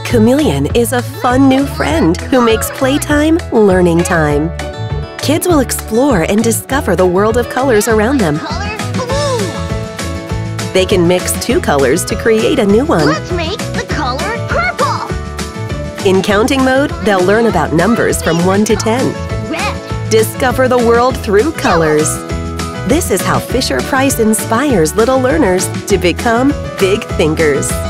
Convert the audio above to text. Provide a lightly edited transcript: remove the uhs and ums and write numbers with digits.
Chameleon is a fun new friend who makes playtime learning time. Kids will explore and discover the world of colors around them. Color blue. They can mix two colors to create a new one. Let's make the color purple. In counting mode, they'll learn about numbers from 1 to 10. Red. Discover the world through colors. This is how Fisher-Price inspires little learners to become big thinkers.